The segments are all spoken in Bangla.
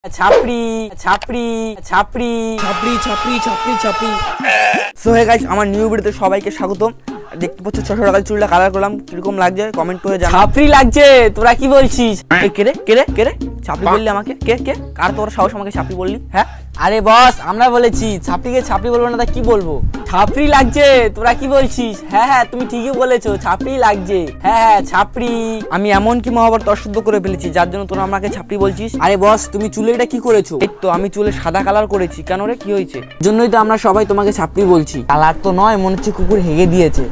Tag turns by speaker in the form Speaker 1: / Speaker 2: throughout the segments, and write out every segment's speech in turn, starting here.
Speaker 1: Chhapri, Chhapri, Chhapri, Chhapri, Chhapri, Chhapri, Chhapri. So hey guys, আমার নিউ ভিডিওতে সবাইকে স্বাগতম। দেখতে পাচ্ছ 600 টাকার চুলটা কালার করলাম, কিরকম লাগছে কমেন্ট করে জানাও। ছাপরি লাগছে, তোরা কি বলছিস? এই কে রে ছাপরি বললি আমাকে? কে কার তোর সাহস আমাকে ছাপরি বললি? হ্যাঁ আরে বস, আমরা বলেছি ছাপরিকে ছাপরি বলবো না তা কি বলবো? ছাপরি লাগছে, তোরা কি বলছিস? হ্যাঁ তুমি ঠিকই বলেছো, ছাপরি লাগছে। হ্যাঁ ছাপরি। আমি এমন কি মহাভারত অশুদ্ধ করে ফেলেছি যার জন্য তোরা আমাকে ছাপরি বলছিস? আরে বস, তুমি চুলে এটা কি করেছো? এই তো আমি চুলে সাদা কালার করেছি। কেন রে, কি হয়েছে? জন্যই তো আমরা সবাই তোমাকে ছাপরি বলছি। কালার তো নয়, মনে হচ্ছে কুকুর হেগে দিয়েছে।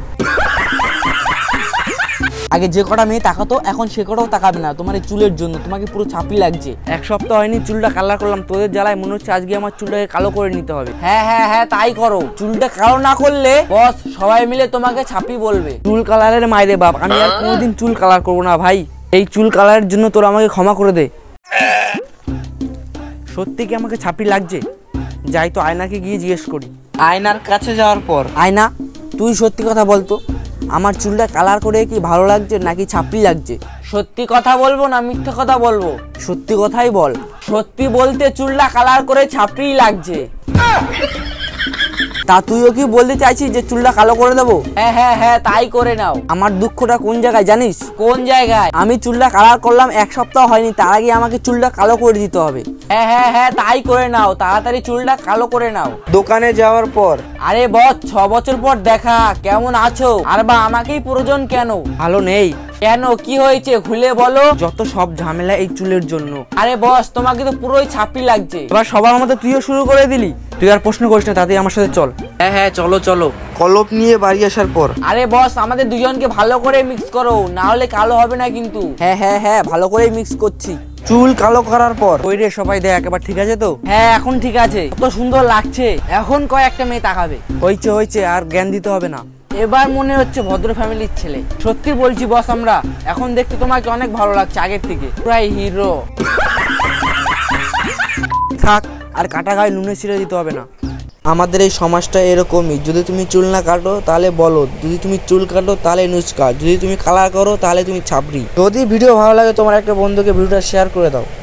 Speaker 1: আগে যে কটা মেয়ে তাকাতো, এখন সে কটাও তাকাবে না তোমার এই চুলের জন্য। তোমাকে পুরো ছাপরি লাগছে। এক সপ্তাহ হয়নি চুলটা কালার করলাম, তোদের জ্বালায় মনে হচ্ছে আজকে আমার চুলটাকে কালো করে নিতে হবে। হ্যাঁ তাই করো। চুলটা কালো না করলে বস সবাই মিলে তোমাকে ছাপরি বলবে। চুল কালারের মাইরে বাপ, আমি আর কোনোদিন চুল কালার করবো না ভাই। এই চুল কালারের জন্য তোরা আমাকে ক্ষমা করে দে। সত্যি কি আমাকে ছাপরি লাগছে? যাই তো আয়নাকে গিয়ে জিজ্ঞেস করি। আয়নার কাছে যাওয়ার পর, আয়না তুই সত্যি কথা বলতো, আমার চুলটা কালার করে কি ভালো লাগছে নাকি ছাপরি লাগছে? সত্যি কথা বলবো না মিথ্যে কথা বলবো? সত্যি কথাই বল। সত্যি বলতে চুলটা কালার করে ছাপরি লাগছে। তা তুইও কি বলতে চাইছিস যে চুলটা কালো করে দেবো? হ্যাঁ তাই করে নাও। আমার দুঃখটা কোন জায়গায় জানিস? কোন জায়গায়? আমি চুলটা কালার করলাম এক সপ্তাহ হয়নি, তার আগে আমাকে চুলটা কালো করে দিতে হবে। হ্যাঁ তাই করে নাও, তাড়াতাড়ি চুলটা কালো করে নাও। দোকানে যাওয়ার পর, আরে বস 6 বছর পর দেখা, কেমন আছো? আর বা আমাকেই প্রয়োজন কেন? ভালো নেই। কেন, কি হয়েছে খুলে বলো। যত সব ঝামেলা এই চুলের জন্য। আরে বস তোমাকে তো পুরোই ছাপরি লাগছে। এবার সবার মতো তুইও শুরু করে দিলি। তুই আর প্রশ্ন করিস না, তাতে আমার সাথে চল। হ্যাঁ চলো। কলপ নিয়ে বাড়ি আসার পর, আরে বস আমাদের দুজনকে ভালো করে মিক্স করো, না হলে কালো হবে না কিন্তু। হ্যাঁ ভালো করে মিক্স করছি। চুল কালো করার পর ওই রে সবাই দেখ একবার, ঠিক আছে তো? হ্যাঁ এখন ঠিক আছে। কত সুন্দর লাগছে। এখন কয়েকটা মেয়ে তাকাবে। হয়েছে আর জ্ঞান দিতে হবে না। এবার মনে হচ্ছে ভদ্র ফ্যামিলির ছেলে। সত্যি বলছি বস, আমরা এখন দেখতে তোমাকে অনেক ভালো লাগছে আগের থেকে, প্রায় হিরো। থাক, আর কাটা গায়ে নুনে ছিঁড়ে দিতে হবে না। আমাদের এই সমাজটা এরকমই, যদি তুমি চুল না কাটো তাহলে বলো, যদি তুমি চুল কাটো তাহলে নুচকা, যদি তুমি কালার করো তাহলে তুমি ছাপরি। যদি ভিডিও ভালো লাগে তোমার একটা বন্ধুকে ভিডিওটা শেয়ার করে দাও।